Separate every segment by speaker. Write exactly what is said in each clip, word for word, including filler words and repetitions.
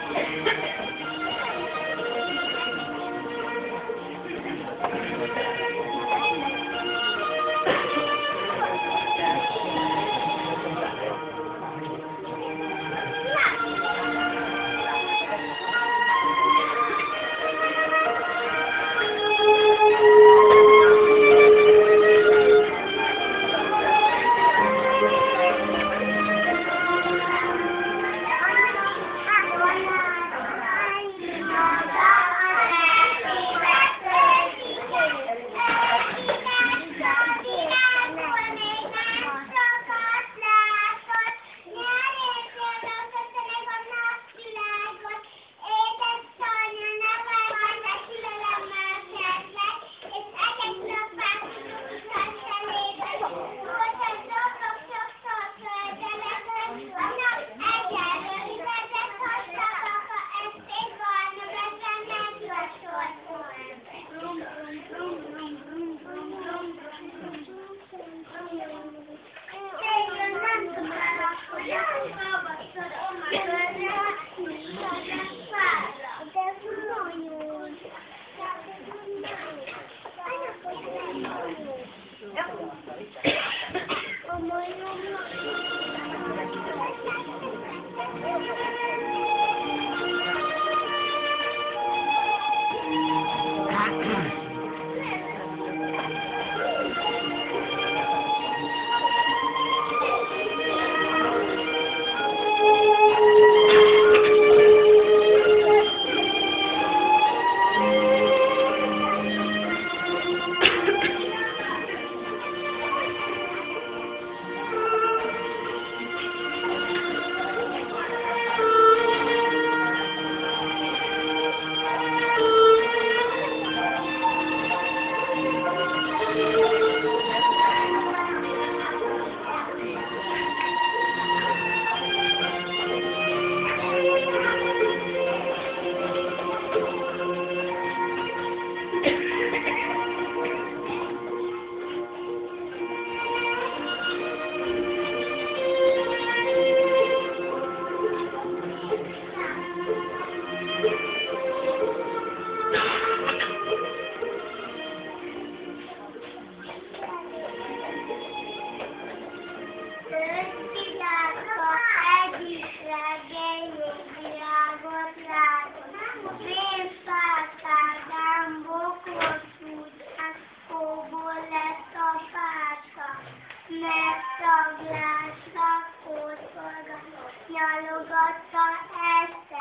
Speaker 1: Nyalogatta este,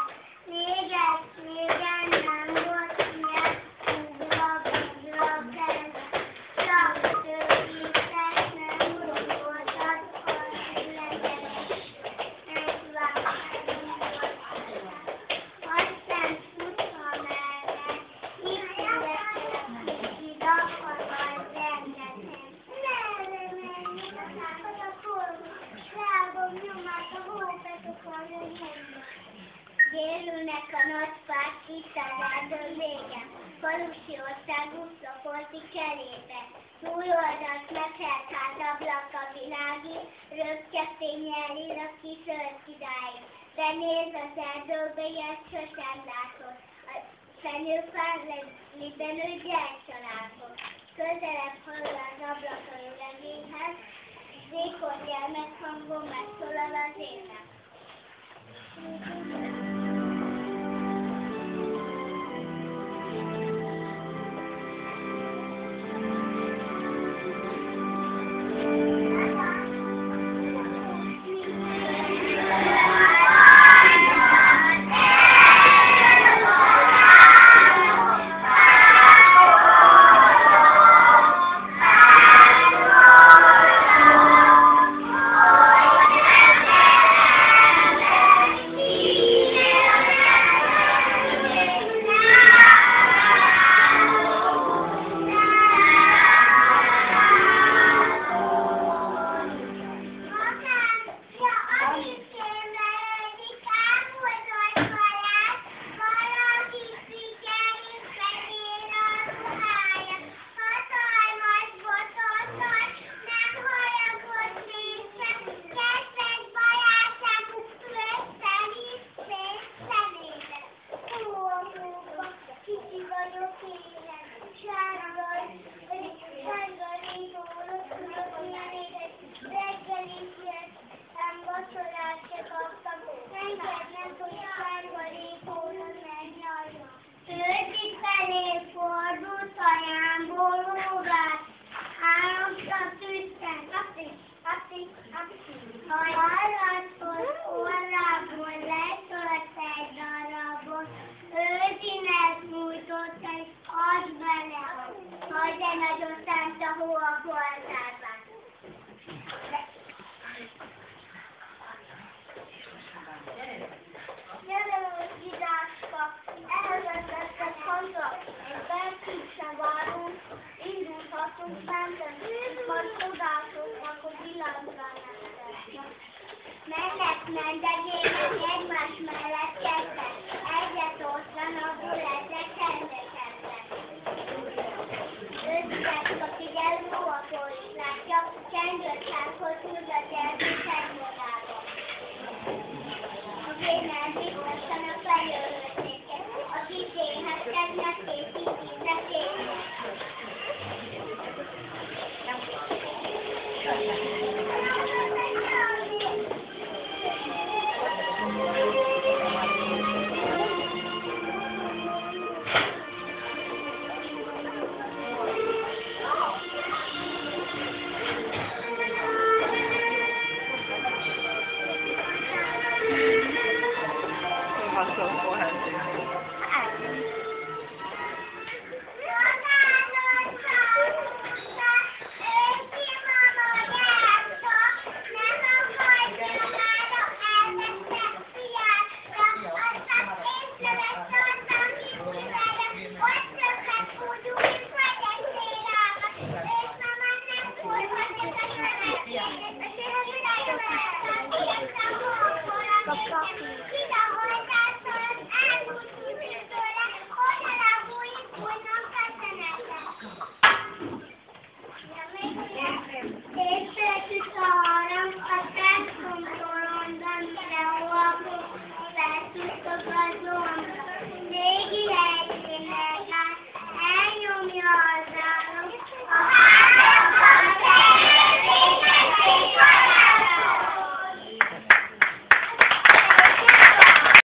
Speaker 1: réges-régen nem volt ilyen ugra, bugra, kezdve, csak tőkétek nem gondoltad, hogy legyen megváltani. Aztán futva mellett, itt jöttek kicsit, akkor majd rendetem. Ne, ne, menjünk a szákat a korba, rágom nyomát a hópetokon, hogy menjünk. Délülnek a nagyfák itt az erdő végen, falusi ország utcaporti cserébe. Túloldalt megelt hát ablak a világig, röpke fényel ír a kiszölt kidáig. De néz az erdőbe, ilyet sosem látott, a fenyőfán liben ő gyercsaládot. Közelebb hallal az ablak a legényhez, vékony gyermekhangon megszólal az ének.
Speaker 2: Thank you.
Speaker 1: Milyen nagyon szánt a hó a boltárban. Jelen idáska, elvezetett haza, egy percig sem várunk, indulhatunk fenten, majd csodálkoznak, hogy világra nem. Mennek mendegének egymás mellett kezdtek, egyet oszlan, abból ezek rendekedtek. Őszüket a figyelő, akkor is látja, csendőt láthoz húz a gyermek egymodába. A vénel biztosan a fejölőszéket, a kicséhez kezdnek készítésre késznek. És persze arra a társadalomban mindenhol